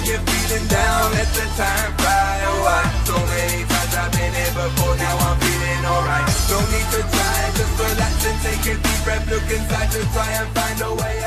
you're feeling down, let the time fly away. So many times I've been here before, now I'm feeling alright. No need to try, just relax and take a deep breath. Look inside to try and find a way